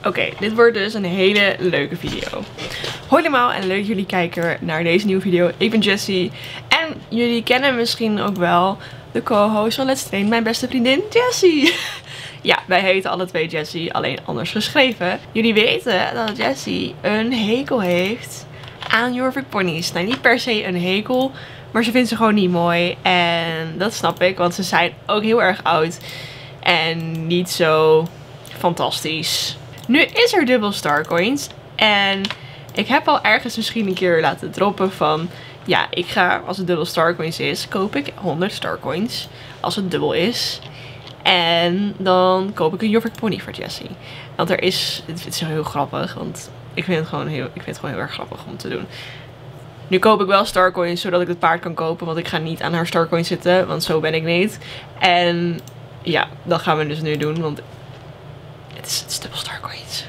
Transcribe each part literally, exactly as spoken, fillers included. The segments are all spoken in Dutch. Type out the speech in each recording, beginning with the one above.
Oké, okay, dit wordt dus een hele leuke video. Hoi allemaal en leuk dat jullie kijken naar deze nieuwe video. Ik ben Jessie en jullie kennen misschien ook wel de co-host van Let's Train, mijn beste vriendin Jessie. Ja, wij heten alle twee Jessie, alleen anders geschreven. Jullie weten dat Jessie een hekel heeft aan Jorvik ponies. Nou, niet per se een hekel, maar ze vindt ze gewoon niet mooi. En dat snap ik, want ze zijn ook heel erg oud en niet zo fantastisch. Nu is er dubbel Starcoins en ik heb al ergens misschien een keer laten droppen van, ja, ik ga, als het dubbel Starcoins is, koop ik honderd Starcoins als het dubbel is. En dan koop ik een Jorvik pony voor Jessie. Want er is, het is heel grappig, want ik vind het gewoon heel, ik vind het gewoon heel erg grappig om te doen. Nu koop ik wel Starcoins zodat ik het paard kan kopen, want ik ga niet aan haar Starcoins zitten, want zo ben ik niet. En ja, dat gaan we dus nu doen, want het is, het is dubbel Starcoins.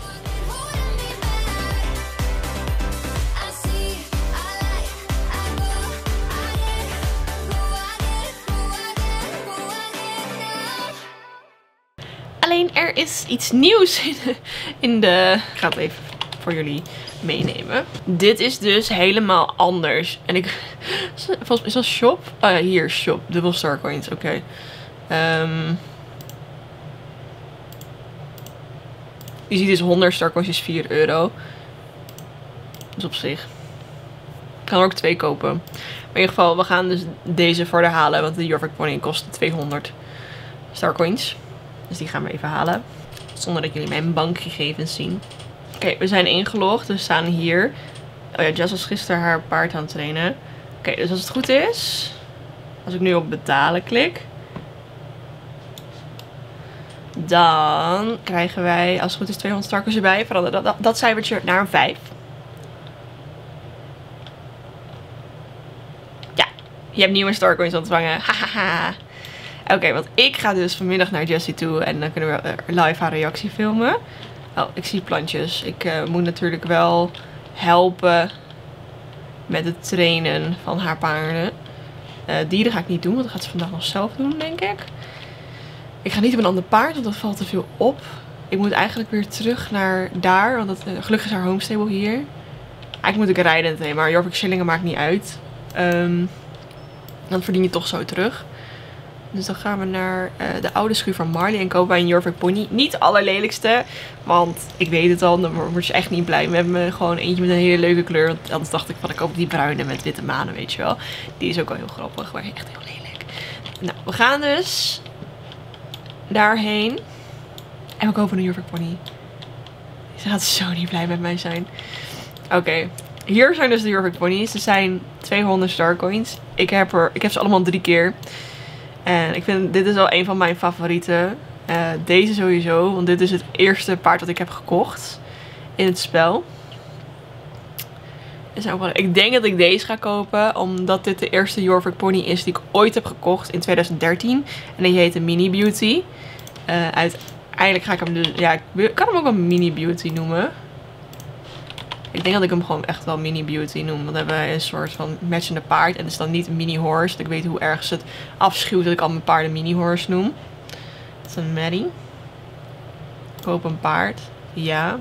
Alleen er is iets nieuws in de, in de... Ik ga het even voor jullie meenemen. Dit is dus helemaal anders. En ik... Volgens mij is dat shop? Oh ja, hier, shop. Dubbel Starcoins, oké. Okay. Um, je ziet dus honderd Starcoins is vier euro. Dus op zich. Ik kan er ook twee kopen. Maar in ieder geval, we gaan dus deze voor de halen. Want de Jorvik pony kost tweehonderd Starcoins. Dus die gaan we even halen. Zonder dat jullie mijn bankgegevens zien. Oké, okay, we zijn ingelogd. We staan hier. Oh ja, Jess was gisteren haar paard aan het trainen. Oké, okay, dus als het goed is. Als ik nu op betalen klik. Dan krijgen wij, als het goed is, tweehonderd Starcoins erbij. Verander dat, dat, dat cijfertje naar een vijf. Ja, je hebt nieuwe Starcoins ontvangen. Hahaha. Oké, okay, want ik ga dus vanmiddag naar Jessie toe en dan kunnen we live haar reactie filmen. Oh, ik zie plantjes. Ik uh, moet natuurlijk wel helpen met het trainen van haar paarden. Uh, dieren ga ik niet doen, want dat gaat ze vandaag nog zelf doen, denk ik. Ik ga niet op een ander paard, want dat valt te veel op. Ik moet eigenlijk weer terug naar daar, want dat, uh, gelukkig is haar homestable hier. Eigenlijk moet ik rijden heen, maar Jorvik shillingen maakt niet uit. Um, dan verdien je toch zo terug. Dus dan gaan we naar uh, de oude schuur van Marley en kopen wij een Jorvik pony. Niet de allerlelijkste, want ik weet het al, dan word je echt niet blij. We hebben gewoon eentje met een hele leuke kleur. Want anders dacht ik van, ik koop die bruine met witte manen, weet je wel. Die is ook wel heel grappig, maar echt heel lelijk. Nou, we gaan dus daarheen. En we kopen een Jorvik pony. Ze gaat zo niet blij met mij zijn. Oké, okay. Hier zijn dus de Jorvik ponies. Er zijn tweehonderd Starcoins. Ik heb, er, ik heb ze allemaal drie keer. En ik vind, dit is wel een van mijn favorieten. Uh, deze sowieso, want dit is het eerste paard dat ik heb gekocht in het spel. Dus ook wel, ik denk dat ik deze ga kopen, omdat dit de eerste Jorvik pony is die ik ooit heb gekocht in tweeduizend dertien. En die heette Mini Beauty. Uh, uiteindelijk ga ik hem dus, ja, ik kan hem ook wel Mini Beauty noemen. Ik denk dat ik hem gewoon echt wel Mini Beauty noem. Want dan hebben we een soort van matchende paard. En het is dan niet een mini horse. Dat ik weet hoe erg ze het afschuwt dat ik al mijn paarden mini horse noem. Dat is een Maddie. Koop een paard. Ja.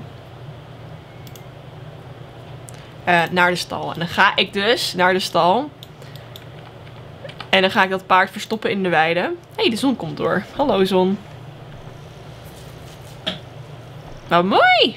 Uh, naar de stal. En dan ga ik dus naar de stal. En dan ga ik dat paard verstoppen in de weide. Hé, hey, de zon komt door. Hallo zon. Wat mooi!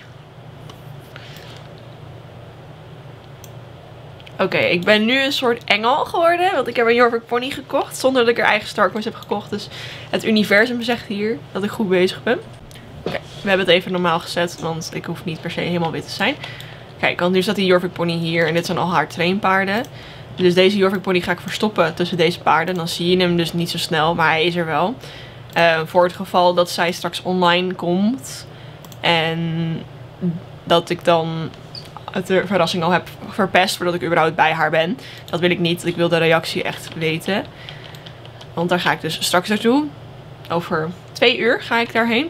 Oké, okay, ik ben nu een soort engel geworden. Want ik heb een Jorvik pony gekocht. Zonder dat ik er eigen Starcoins heb gekocht. Dus het universum zegt hier dat ik goed bezig ben. Oké, okay, we hebben het even normaal gezet. Want ik hoef niet per se helemaal wit te zijn. Kijk, want nu staat die Jorvik pony hier. En dit zijn al haar trainpaarden. Dus deze Jorvik pony ga ik verstoppen tussen deze paarden. Dan zie je hem dus niet zo snel. Maar hij is er wel. Uh, voor het geval dat zij straks online komt. En dat ik dan de verrassing al heb verpest voordat ik überhaupt bij haar ben. Dat wil ik niet. Ik wil de reactie echt weten. Want daar ga ik dus straks naartoe. Over twee uur ga ik daarheen.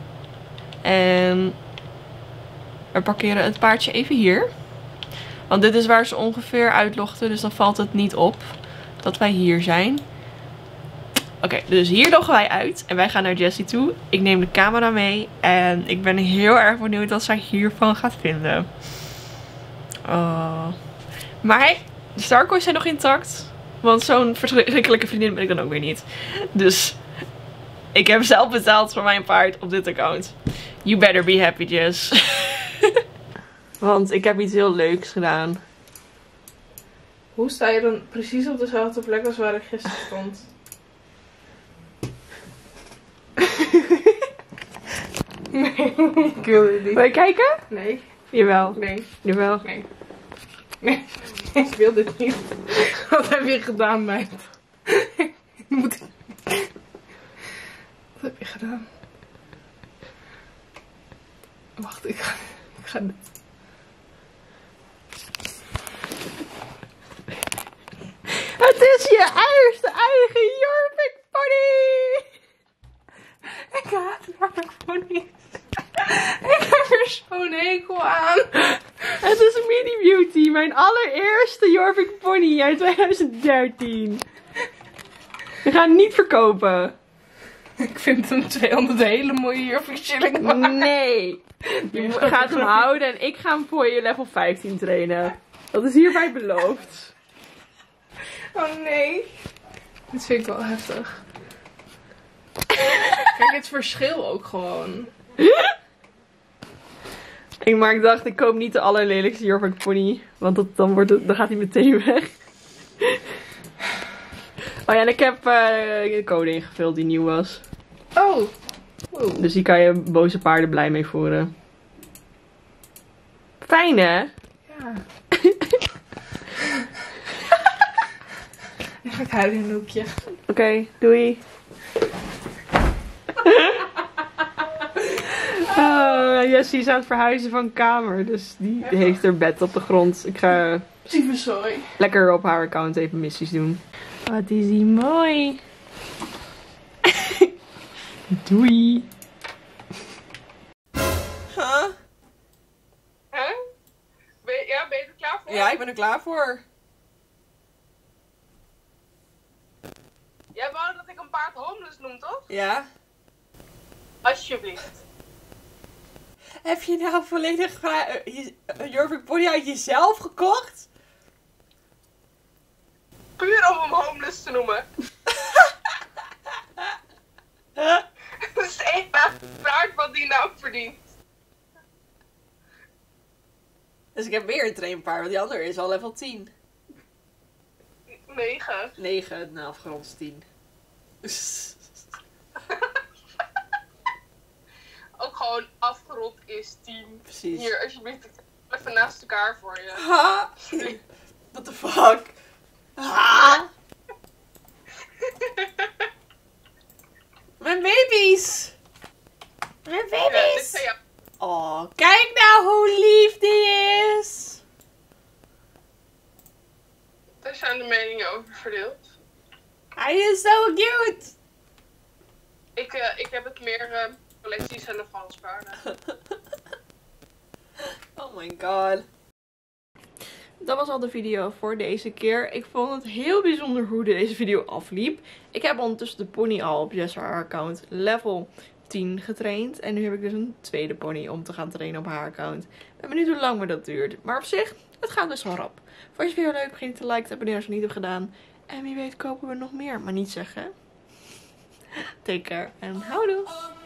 En we parkeren het paardje even hier. Want dit is waar ze ongeveer uitlogten. Dus dan valt het niet op dat wij hier zijn. okay, dus hier loggen wij uit. En wij gaan naar Jessie toe. Ik neem de camera mee. En ik ben heel erg benieuwd wat zij hiervan gaat vinden. Oh. Maar de Starcoins zijn nog intact. Want zo'n verschrikkelijke vriendin ben ik dan ook weer niet. Dus ik heb zelf betaald voor mijn paard op dit account. You better be happy, Jess. Want ik heb iets heel leuks gedaan. Hoe sta je dan precies op dezelfde plek als waar ik gisteren stond? Nee, ik wil het niet. Wil je kijken? Nee. Jawel. Nee. Jawel. Nee. Nee. Ik wil dit niet. Wat heb je gedaan, meid? Moet ik... Wat heb je gedaan? Wacht, ik ga... Ik ga dit... Het is je eerste eigen Jorvik pony! Ik haat Jorvik ponies. Ik heb er zo'n hekel aan. Het is Mini Beauty, mijn allereerste Jorvik pony uit twintig dertien. We gaan het niet verkopen. Ik vind hem tweehonderd hele mooie Jorvik shilling waard. Nee. Je gaat hem houden en ik ga hem voor je level vijftien trainen. Dat is hierbij beloofd. Oh nee. Dit vind ik wel heftig. Kijk, het verschil ook gewoon. Ik, maar ik dacht, ik koop niet de allerlelijkste Jorvik pony. Want dat, dan, wordt het, dan gaat hij meteen weg. Oh ja, en ik heb uh, de code ingevuld die nieuw was. Oh. Wow. Dus die kan je boze paarden blij mee voeren. Fijn hè? Ja. Dan ga ik huilen in een hoekje. Oké, okay, doei. Oh, Jessie is aan het verhuizen van kamer. Dus die heeft haar bed op de grond. Ik ga Lieve sorry. lekker op haar account even missies doen. Wat is die mooi. Doei. Huh? Huh? Ben je, ja, ben je er klaar voor? Ja, ik ben er klaar voor. Jij wou dat ik een paard homeless noem, toch? Ja. Alsjeblieft. Heb je nou volledig een Jorvik pony uit jezelf gekocht? Puur om hem homeless te noemen. Dat is één paard wat die nou verdient. Dus ik heb weer een trainpaard, want die andere is al level tien. Negen. negen, nou afgerond tien. Ook gewoon afgerond is tien. Precies. Hier, alsjeblieft, even naast elkaar voor je. Ha! What the fuck? Ha! Mijn baby's! Mijn Ja, dit baby's! zijn jou. Oh, kijk nou hoe lief die is! Daar zijn de meningen over verdeeld. Hij is zo cute! Ik, uh, ik heb het meer uh, collecties en paarden. Oh my god. Dat was al de video voor deze keer. Ik vond het heel bijzonder hoe deze video afliep. Ik heb ondertussen de pony al op Jess haar account level tien getraind. En nu heb ik dus een tweede pony om te gaan trainen op haar account. Ik ben benieuwd hoe lang me dat duurt. Maar op zich, het gaat dus wel rap. Vond je de video leuk? Vergeet niet te liken, te abonneren als je het niet hebt gedaan. En wie weet kopen we nog meer. Maar niet zeggen. Take care en houdoe.